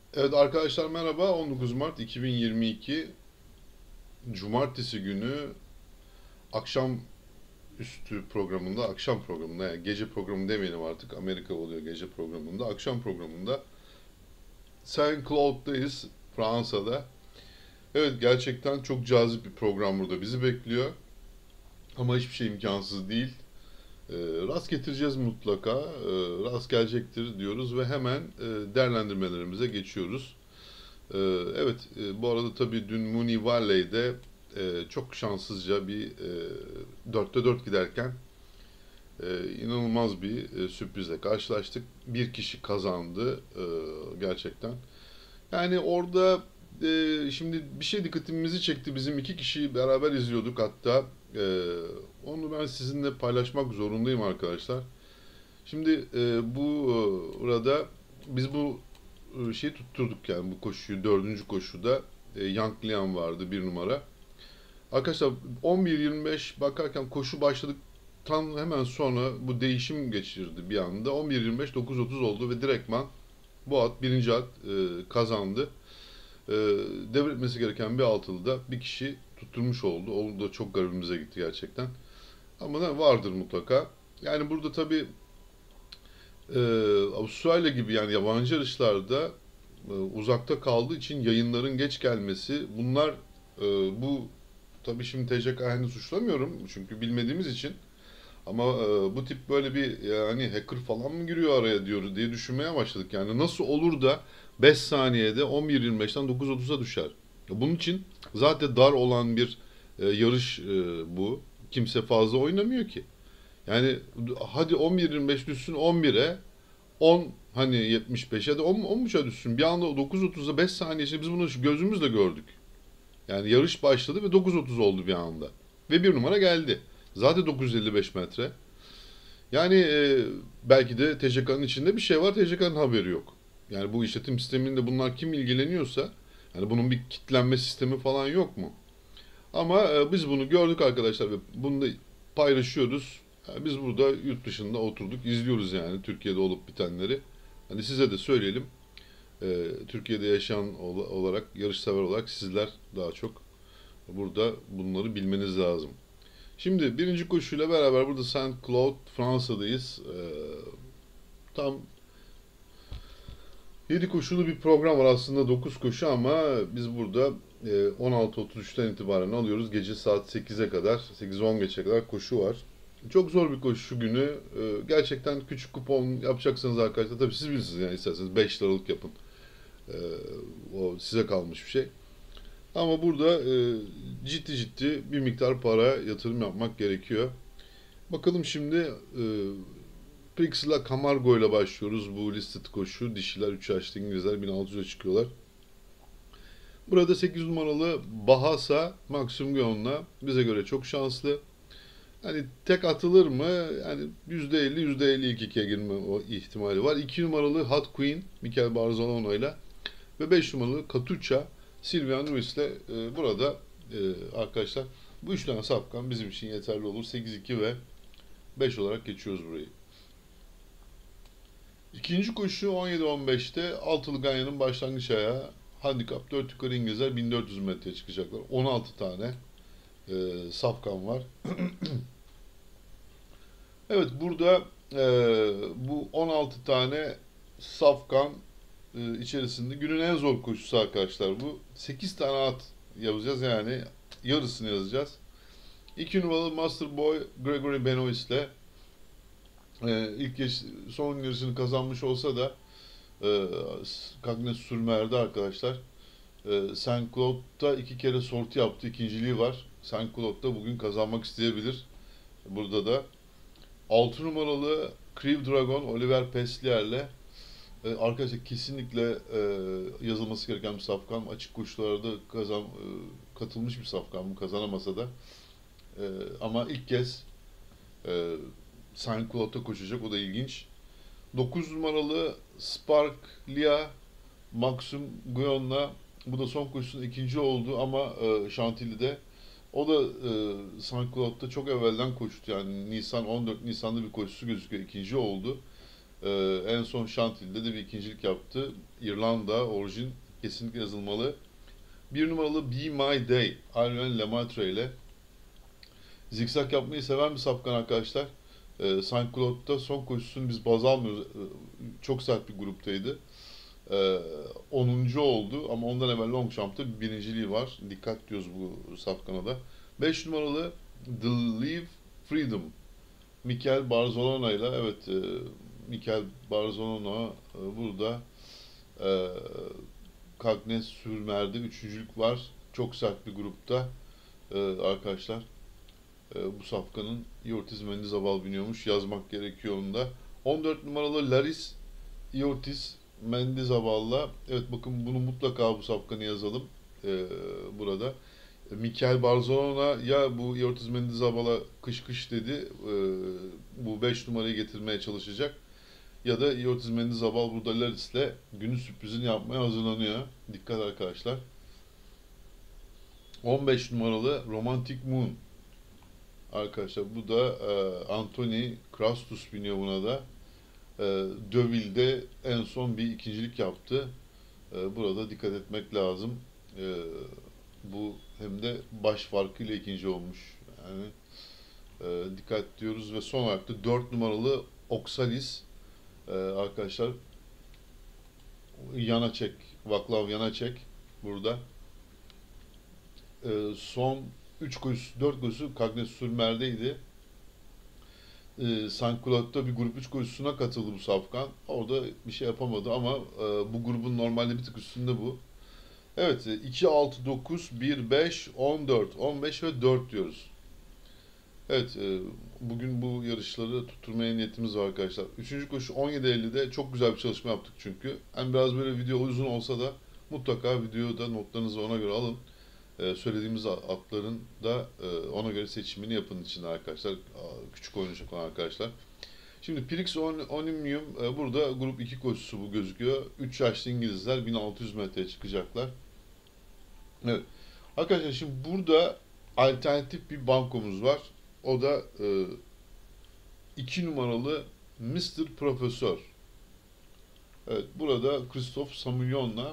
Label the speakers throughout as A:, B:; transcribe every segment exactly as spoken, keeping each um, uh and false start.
A: Evet arkadaşlar merhaba. on dokuz Mart iki bin yirmi iki Cumartesi günü akşam üstü programında, akşam programında yani gece programı demeyelim artık. Amerika oluyor gece programında. Akşam programında Saint Cloud'dayız Fransa'da. Evet gerçekten çok cazip bir program burada bizi bekliyor. Ama hiçbir şey imkansız değil. E, rast getireceğiz mutlaka. E, rast gelecektir diyoruz ve hemen e, değerlendirmelerimize geçiyoruz. Ee, evet, e, bu arada tabii dün Mooney Valley'de e, çok şanssızca bir e, dörtte dört giderken e, inanılmaz bir e, sürprizle karşılaştık. Bir kişi kazandı e, gerçekten. Yani orada e, şimdi bir şey dikkatimizi çekti. Bizim iki kişiyi beraber izliyorduk hatta. E, onu ben sizinle paylaşmak zorundayım arkadaşlar. Şimdi e, bu e, burada biz bu e, şeyi tutturduk yani bu koşuyu dördüncü koşuda e, Yang Liang vardı bir numara. Arkadaşlar on bir yirmi beş bakarken koşu başladıktan hemen sonra bu değişim geçirdi bir anda. on bir yirmi beş dokuz otuz oldu ve direktman bu at birinci at e, kazandı. E, Devretmesi gereken bir altılı da bir kişi tutturmuş oldu. O da çok garibimize gitti gerçekten. Ama da vardır mutlaka. Yani burada tabii e, Avustralya gibi yani yabancı yarışlarda e, uzakta kaldığı için yayınların geç gelmesi bunlar e, bu tabii şimdi T C K henüz suçlamıyorum çünkü bilmediğimiz için ama e, bu tip böyle bir yani hacker falan mı giriyor araya diyoruz diye düşünmeye başladık. Yani nasıl olur da beş saniyede on bir yirmi beşten dokuz otuza düşer. Bunun için zaten dar olan bir e, yarış e, bu. Kimse fazla oynamıyor ki. Yani hadi on bir yirmi beş düşsün on bire on hani yetmiş beş ya da on, on buçuğa düşsün. Bir anda dokuz otuzda beş saniye içinde biz bunu gözümüzle gördük. Yani yarış başladı ve dokuz otuz oldu bir anda. Ve bir numara geldi. Zaten dokuz yüz elli beş metre. Yani e, belki de T C K'nın içinde bir şey var. T C K'nın haberi yok. Yani bu işletim sisteminde bunlar kim ilgileniyorsa yani bunun bir kitlenme sistemi falan yok mu? Ama e, biz bunu gördük arkadaşlar ve bunu da paylaşıyoruz. Yani biz burada yurt dışında oturduk, izliyoruz yani Türkiye'de olup bitenleri. Hani size de söyleyelim. E, Türkiye'de yaşayan olarak, yarışsever olarak sizler daha çok burada bunları bilmeniz lazım. Şimdi birinci koşuyla beraber burada Saint Cloud, Fransa'dayız. E, tam yedi koşulu bir program var aslında dokuz koşu ama biz burada e, on altı otuz üçten itibaren alıyoruz. Gece saat sekize kadar, sekiz on geçe kadar koşu var. Çok zor bir koşu günü. E, gerçekten küçük kupon yapacaksanız arkadaşlar tabii siz bilirsiniz yani isterseniz beş liralık yapın. E, O size kalmış bir şey. Ama burada e, ciddi ciddi bir miktar para yatırım yapmak gerekiyor. Bakalım şimdi e, Prix'la Camargo ile başlıyoruz bu listed koşu. Dişiler üç yaşlı İngilizler bin altı yüze çıkıyorlar. Burada sekiz numaralı Bahasa Maxim Gion'la bize göre çok şanslı. Hani tek atılır mı? Yani yüzde elli yüzde elli ilk ikiye girme o ihtimali var. iki numaralı Hot Queen Mikel Barzalona ile ve beş numaralı Katuça Silvian Ruiz ile e, burada e, arkadaşlar bu üç tane safkan bizim için yeterli olur. sekiz iki ve beş olarak geçiyoruz burayı. İkinci koşu on yedi on beşte Altılı Ganyan'ın başlangıç ayağı. Handikap dört yukarı İngilizler bin dört yüz metreye çıkacaklar. on altı tane e, safkan var. Evet burada e, bu on altı tane safkan e, içerisinde günün en zor koşusu arkadaşlar bu. sekiz tane at yazacağız yani yarısını yazacağız. iki numaralı Master Boy Gregory Benoist ile e, ilk geç, son yarışını kazanmış olsa da e, Cagnes Surmer'de arkadaşlar e, Saint Cloud'da iki kere sorti yaptı. İkinciliği var. Saint Cloud'da bugün kazanmak isteyebilir. Burada da altı numaralı Crew Dragon Oliver Peslier'le e, arkadaşlar kesinlikle e, yazılması gereken bir safkan. Açık koşularda kazan, e, katılmış bir safkan bu kazanamasa da. E, ama ilk kez e, Saint Cloud'da koşacak. O da ilginç. dokuz numaralı Sparklia Maxim Guyon'la bu da son koşusunda ikinci oldu ama e, Chantilly'de o da e, Saint Cloud'da çok evvelden koştu. Yani Nisan on dört Nisan'da bir koşusu gözüküyor. İkinci oldu. Ee, en son Şantil'de de bir ikincilik yaptı. İrlanda orijin, kesinlikle yazılmalı. Bir numaralı Be My Day, Alven Lemaitre ile. Zikzak yapmayı seven bir safkan arkadaşlar. Ee, Saint Cloud'da son koşusunu biz baz almıyoruz. Ee, çok sert bir gruptaydı. Ee, onuncu oldu ama ondan evvel Longchamp'ta bir birinciliği var. Dikkat diyoruz bu safkana da. beş numaralı The Live Freedom. Mikel Barzolona ile, evet, e, Mikel Barzolona e, burada e, Cagnes Sürmer'de üçüncülük var. Çok sert bir grupta e, arkadaşlar. E, bu safkanın Iortiz Mendizabal biniyormuş. Yazmak gerekiyor onu da. on dört numaralı Laris Iortiz Mendizabal'la. Evet, bakın bunu mutlaka bu safkanı yazalım e, burada. Mikel Barzolona ya bu Iortiz Mendizabal'a kış kış dedi. E, bu beş numarayı getirmeye çalışacak. Ya da Iortiz Mendizabal burada Laris'le günün sürprizini yapmaya hazırlanıyor. Dikkat arkadaşlar. on beş numaralı Romantic Moon. Arkadaşlar bu da e, Anthony Krastus biniyor buna da. E, Deauville'de en son bir ikincilik yaptı. E, burada dikkat etmek lazım. E, bu hem de baş farkıyla ikinci olmuş. Yani e, dikkat diyoruz ve son olarak da dört numaralı Oxalis e, arkadaşlar Janacek, Vaclav Janacek burada. E, son üç koşusu, dört koşusu Cagnes Sürmer'deydi. E, Saint Cloud'da bir grup üç koşusuna katıldı bu safkan. Orada bir şey yapamadı ama e, bu grubun normalde bir tık üstünde bu. Evet, iki, altı, dokuz, bir, beş, on dört, on beş ve dört diyoruz. Evet, e, bugün bu yarışları tutturmaya niyetimiz var arkadaşlar. Üçüncü koşu on yedi ellide çok güzel bir çalışma yaptık çünkü. Hem biraz böyle video uzun olsa da mutlaka videoda notlarınızı ona göre alın. Ee, söylediğimiz atların da e, ona göre seçimini yapın için arkadaşlar. Küçük oynayacak olan arkadaşlar. Şimdi Prix Omnium e, burada grup iki koşusu bu gözüküyor. üç yaşlı İngilizler bin altı yüz metreye çıkacaklar. Evet. Arkadaşlar şimdi burada alternatif bir bankomuz var. O da e, iki numaralı mister Profesör. Evet, burada Christophe Samuillon'la.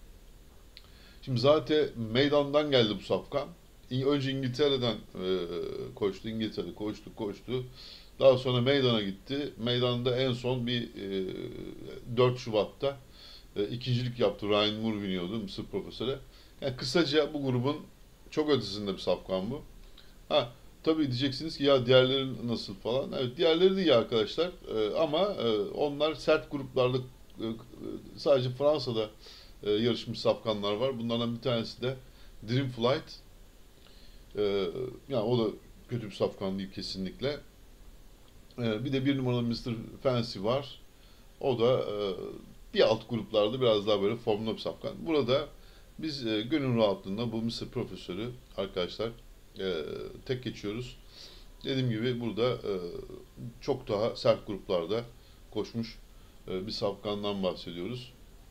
A: Şimdi zaten meydandan geldi bu safkan. Önce İngiltere'den e, koştu, İngiltere koştu, koştu. Daha sonra meydana gitti. Meydanda en son bir e, dört Şubat'ta e, ikincilik yaptı. Ryan Moore biniyordu Mısır Profesör'e. Yani kısaca bu grubun çok ötesinde bir safkan bu. Ha, tabii diyeceksiniz ki ya diğerleri nasıl falan. Evet, diğerleri de iyi arkadaşlar. E, ama e, onlar sert gruplarda e, sadece Fransa'da e, yarışmış safkanlar var. Bunlardan bir tanesi de Dream Flight. E, yani o da kötü bir safkan değil kesinlikle. E, bir de bir numaralı mister Fancy var. O da e, bir alt gruplarda biraz daha böyle formda bir safkan. Burada biz e, gönül rahatlığında bu mister Profesör'ü arkadaşlar e, tek geçiyoruz. Dediğim gibi burada e, çok daha sert gruplarda koşmuş e, bir safkandan bahsediyoruz.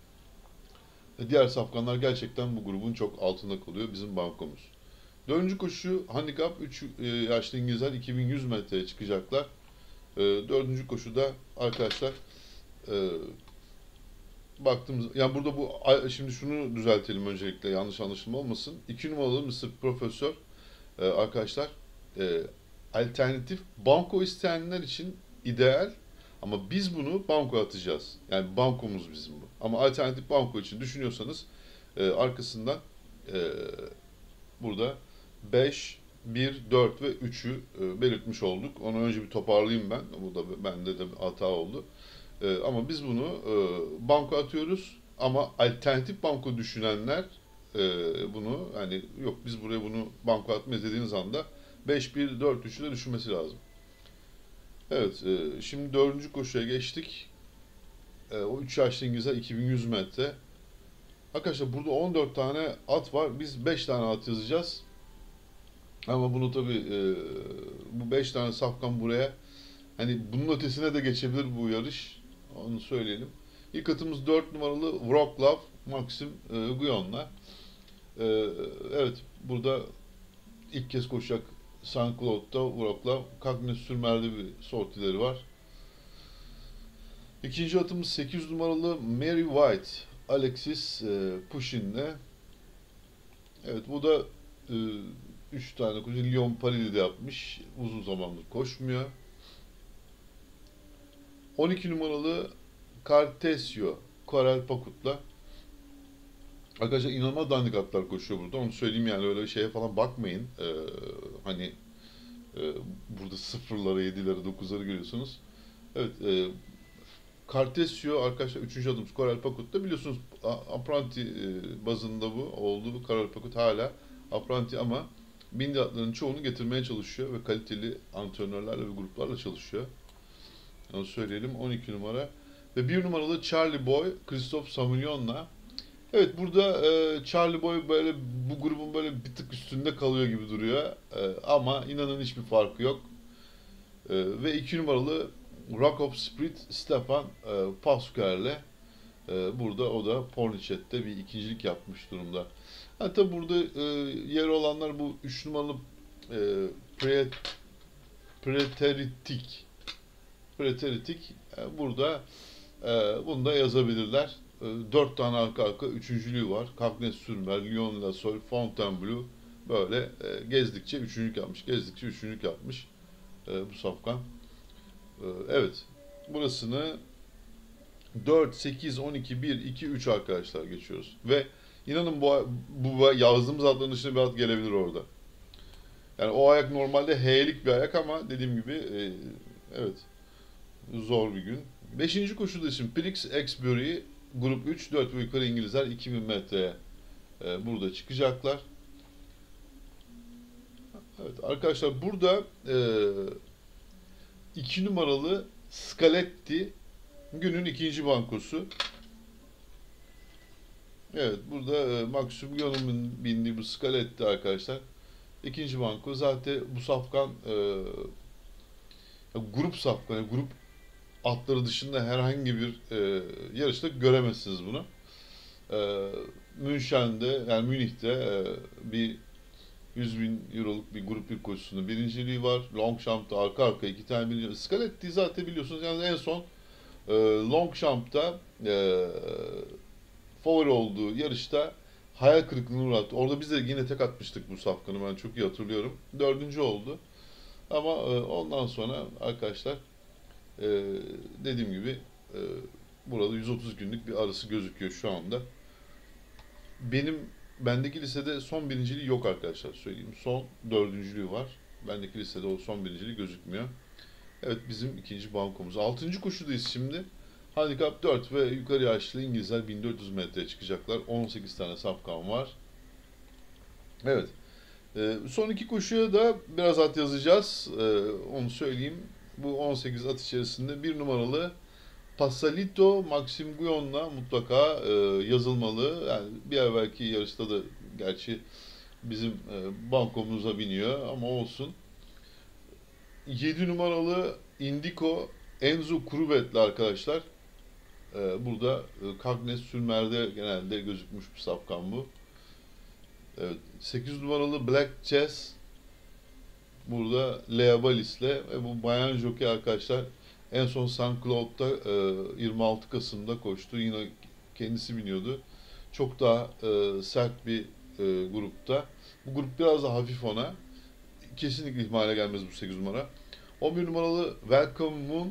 A: E, diğer safkanlar gerçekten bu grubun çok altında kalıyor bizim bankomuz. Dördüncü koşu handikap üç e, yaşlı İngilizler iki bin yüz metreye çıkacaklar. E, dördüncü koşuda arkadaşlar e, baktığımız, yani burada bu, şimdi şunu düzeltelim öncelikle yanlış anlaşılma olmasın. iki numaralı mister Profesör e, arkadaşlar e, alternatif banko isteyenler için ideal ama biz bunu banko atacağız. Yani bankomuz bizim bu. Ama alternatif banko için düşünüyorsanız e, arkasından e, burada beş, bir, dört ve üçü e, belirtmiş olduk. Onu önce bir toparlayayım ben. Bu da bende de bir hata oldu. E, ama biz bunu e, banko atıyoruz. Ama alternatif banko düşünenler e, bunu hani yok biz buraya bunu banko atmayız dediğiniz anda beş, bir, dört, üçü de düşünmesi lazım. Evet, e, şimdi dördüncü koşuya geçtik. E, o üç yaşlı İngilizler iki bin yüz metre. Arkadaşlar burada on dört tane at var. Biz beş tane at yazacağız. Ama bunu tabii e, bu beş tane safkan buraya hani bunun ötesine de geçebilir bu yarış. Onu söyleyelim. İlk atımız dört numaralı Wroclaw Maxim e, Guyon'la. E, evet, burada ilk kez koşacak Saint Cloud'da Wroclaw. Cagnes Sürmer'de bir sortileri var. İkinci atımız sekiz numaralı Mary White. Alexis e, Pushin'le. Evet, bu da üç tane koşu. Lyon Paris'de yapmış. Uzun zamandır koşmuyor. on iki numaralı Cartesio Karel Pakut'la. Arkadaşlar inanılmaz dandik atlar koşuyor burada. Onu söyleyeyim, yani öyle şeye falan bakmayın. Ee, hani e, burada sıfırları, yedileri, dokuzları görüyorsunuz. Evet, e, Cartesio arkadaşlar üçüncü adımız Karel Pakut'ta. Biliyorsunuz apranti e, bazında bu olduğu. Karel Pakut hala apranti ama bindi atların çoğunu getirmeye çalışıyor ve kaliteli antrenörlerle ve gruplarla çalışıyor. Onu söyleyelim. on iki numara. Ve bir numaralı Charlie Boy, Christophe Samulyon'la. Evet, burada e, Charlie Boy böyle bu grubun böyle bir tık üstünde kalıyor gibi duruyor. E, ama inanın hiçbir farkı yok. E, ve iki numaralı Rock of Spirit Stefan e, Pasquale'le e, burada o da Pornichet'te bir ikincilik yapmış durumda. Ha, tabi burada e, yer olanlar bu üç numaralı e, pre, Preteritik Preteritik e, burada e, bunu da yazabilirler. E, dört tane arka arka üçüncülüğü var. Cagnes Sürmer, Lyon La Sol, Fontainebleau böyle e, gezdikçe üçüncülük yapmış. Gezdikçe üçüncülük yapmış e, bu safkan. E, evet. Burasını dört, sekiz, on iki, bir, iki, üç arkadaşlar geçiyoruz. Ve inanın bu, bu yazdığımız adların dışında bir ad gelebilir orada. Yani o ayak normalde H'lik bir ayak ama dediğim gibi e, evet zor bir gün. Beşinci koşuda şimdi Prix Exbury grup üç, dört ve yukarı İngilizler iki bin metreye e, burada çıkacaklar. Evet arkadaşlar, burada e, iki numaralı Scaletti günün ikinci bankosu. Evet, burada e, Maximilian'ın bindiği bu Scaletti arkadaşlar. İkinci banko. Zaten bu safkan e, grup safkanı, yani grup atları dışında herhangi bir e, yarışta göremezsiniz bunu. E, Münşen'de, yani Münih'te e, bir yüz bin euroluk bir grup bir koşusunda birinciliği var. Longchamp'ta arka arka iki tane birinci. Scaletti zaten biliyorsunuz, yani en son e, Longchamp'ta e, favori olduğu yarışta hayal kırıklığına uğrattı. Orada biz de yine tek atmıştık bu safkanı, ben çok iyi hatırlıyorum. Dördüncü oldu. Ama e, ondan sonra arkadaşlar e, dediğim gibi e, burada yüz otuz günlük bir arası gözüküyor şu anda. Benim bendeki listede son birinciliği yok arkadaşlar, söyleyeyim. Son dördüncülüğü var. Bendeki listede o son birinciliği gözükmüyor. Evet, bizim ikinci bankomuz. Altıncı koşudayız şimdi. Handikap dört ve yukarı yaşlı İngilizler bin dört yüz metreye çıkacaklar. on sekiz tane safkan var. Evet. Ee, son iki koşuya da biraz at yazacağız. Ee, onu söyleyeyim. Bu on sekiz at içerisinde bir numaralı Passalito Maxim Guyon'la mutlaka e, yazılmalı. Yani bir evvelki yarışta da gerçi bizim e, bankomuza biniyor ama olsun. yedi numaralı Indico Enzo Krubet'le arkadaşlar. E, burada e, Cagnes Sürmer'de genelde gözükmüş bir safkan bu. Evet, sekiz numaralı Black Chess burada Lea Balis'le ve bu bayan jockey arkadaşlar en son Saint Cloud'da e, yirmi altı Kasım'da koştu. Yine kendisi biniyordu. Çok daha e, sert bir e, grupta. Bu grup biraz daha hafif ona. Kesinlikle ihmale gelmez bu sekiz numara. on bir numaralı Welcome Moon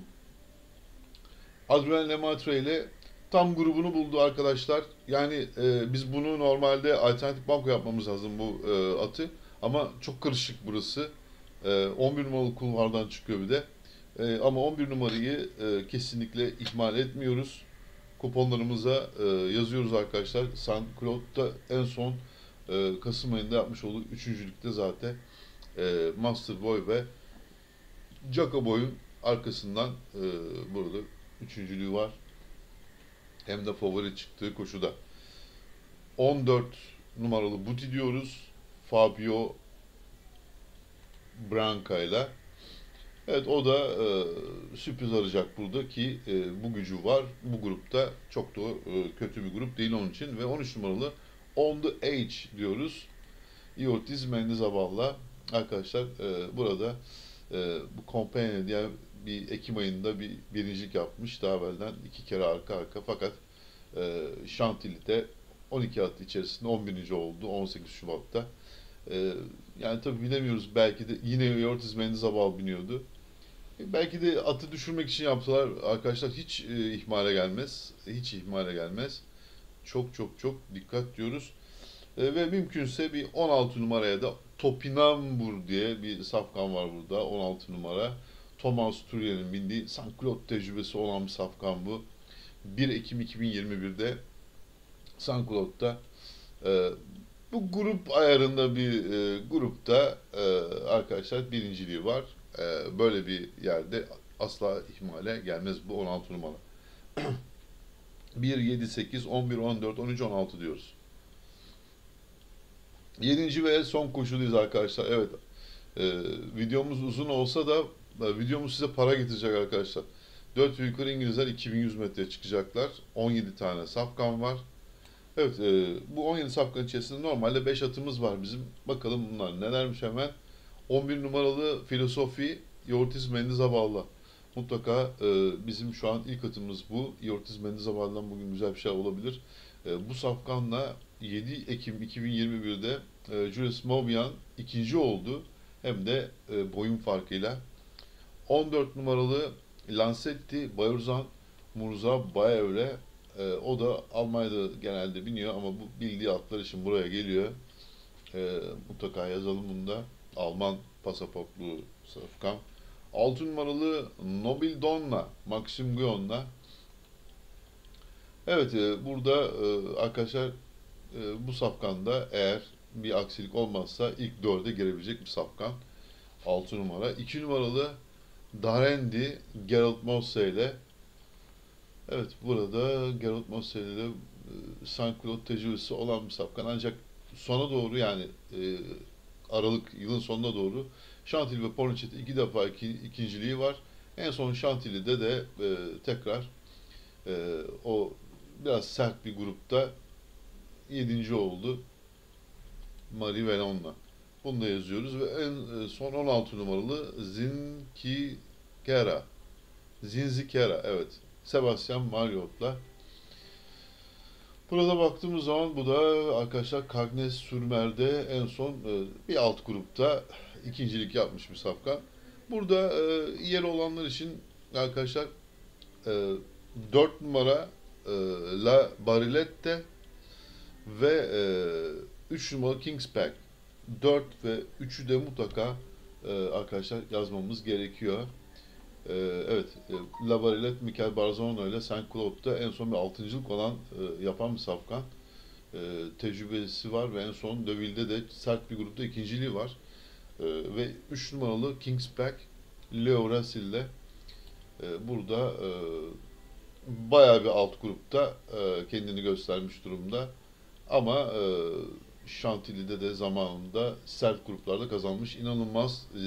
A: Adrien Lemaitre ile tam grubunu buldu arkadaşlar. Yani e, biz bunu normalde alternatif banko yapmamız lazım bu e, atı. Ama çok karışık burası. E, on bir numaralı kulvardan çıkıyor bir de. E, ama on bir numarayı e, kesinlikle ihmal etmiyoruz. Kuponlarımıza e, yazıyoruz arkadaşlar. Saint Cloud'da en son e, Kasım ayında yapmış olduğu üçüncülükte zaten e, Master Boy ve Jacoboy'un arkasından e, burada üçüncülüğü var. Hem de favori çıktığı koşuda. on dört numaralı Buti diyoruz. Fabio Branca ile. Evet, o da e, sürpriz arayacak burada ki e, bu gücü var. Bu grupta çok da e, kötü bir grup değil onun için. Ve on üç numaralı On The Edge diyoruz. Iotis Mendizabal arkadaşlar e, burada e, bu Companion diye bir Ekim ayında bir birincilik yapmış. Daha evvelden iki kere arka arka. Fakat e, Chantilly'de on iki at içerisinde on birinci oldu on sekiz Şubat'ta. E, yani tabii bilemiyoruz. Belki de yine Ortiz Mendizabal biniyordu. E, belki de atı düşürmek için yaptılar. Arkadaşlar hiç e, ihmale gelmez. Hiç ihmale gelmez. Çok çok çok dikkat diyoruz. E, ve mümkünse bir on altı numaraya da Topinambur diye bir safkan var burada. on altı numara. Thomas Turier'in bindiği Saint Cloud tecrübesi olan bir safkan bu. bir Ekim iki bin yirmi birde Saint Cloud'da e, bu grup ayarında bir e, grupta e, arkadaşlar birinciliği var. E, böyle bir yerde asla ihmale gelmez bu on altı numara. bir, yedi, sekiz, on bir, on dört, on üç, on altı diyoruz. Yedinci ve son koşudayız arkadaşlar. Evet, e, videomuz uzun olsa da e, videomuz size para getirecek arkadaşlar. dört ve yukarı İngilizler iki bin yüz metreye çıkacaklar. on yedi tane safkan var. Evet, e, bu on yedi safkan içerisinde normalde beş atımız var bizim. Bakalım bunlar nelermiş hemen. on bir numaralı Filosofi Ortiz Mendizabal'la. Mutlaka e, bizim şu an ilk atımız bu. Ortiz Mendizabal'dan bugün güzel bir şey olabilir. E, bu safkanla yedi Ekim iki bin yirmi birde e, Jules Maubian ikinci oldu. Hem de e, boyun farkıyla. on dört numaralı Lancetti Bayorzan Murza Bayev'le e, o da Almanya'da genelde biniyor ama bu bildiği atlar için buraya geliyor. E, mutlaka yazalım bunu da. Alman pasaportlu safkan. altı numaralı Nobil Donna Maxim Guion'la. Evet, e, burada e, arkadaşlar e, bu safkanda eğer bir aksilik olmazsa ilk dörde girebilecek bir safkan. altı numara. iki numaralı Darendi Gerald Mosse ile. Evet, burada Gerald Mosse ile e, Saint Cloud tecrübesi olan bir safkan. Ancak sona doğru yani e, Aralık yılın sonuna doğru Chantilly ve Pornichet'te iki defa iki, ikinciliği var. En son Chantilly'de de e, tekrar e, o biraz sert bir grupta yedinci oldu. Marie Velon'la. Bunu da yazıyoruz ve en son on altı numaralı Zinzikera. Zinzikera, evet. Sebastian Marriot'la. Burada baktığımız zaman bu da arkadaşlar Cagnes Surmer'de en son e, bir alt grupta ikincilik yapmış bir safkan. Burada e, yer olanlar için arkadaşlar e, dört numara e, La Barilette ve e, üç numara Kingspack. dört ve üçü de mutlaka e, arkadaşlar yazmamız gerekiyor. E, evet, e, La Barilette, Mikel Barzano ile Saint Cloud'da en son bir altıncılık olan e, yapan bir safkan. E, tecrübesi var ve en son Deauville'de de sert bir grupta ikinciliği var. E, ve üç numaralı Kingspack Leo Rassil ile e, burada e, bayağı bir alt grupta e, kendini göstermiş durumda. Ama e, Chantilly'de de zamanında sert gruplarda kazanmış. İnanılmaz e,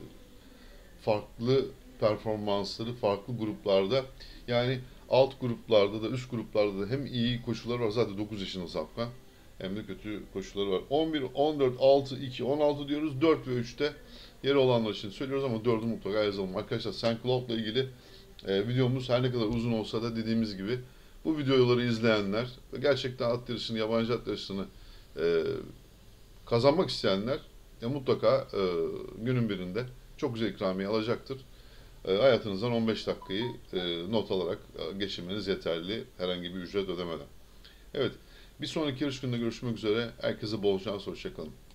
A: farklı performansları farklı gruplarda. Yani alt gruplarda da üst gruplarda da hem iyi koşuları var. Zaten dokuz yaşında safkan. Hem de kötü koşuları var. on bir, on dört, altı, iki, on altı diyoruz. dört ve üçte yeri olanlar için söylüyoruz ama dördü mutlaka yazalım. Arkadaşlar Saint Cloud'la ilgili e, videomuz her ne kadar uzun olsa da dediğimiz gibi bu videoları izleyenler ve gerçekten at yarışını, yabancı at yarışını e, kazanmak isteyenler e, mutlaka e, günün birinde çok güzel ikramiye alacaktır. E, hayatınızdan on beş dakikayı e, not alarak e, geçirmeniz yeterli herhangi bir ücret ödemeden. Evet, bir sonraki yarış gününde görüşmek üzere. Herkese bol şans, hoşça kalın.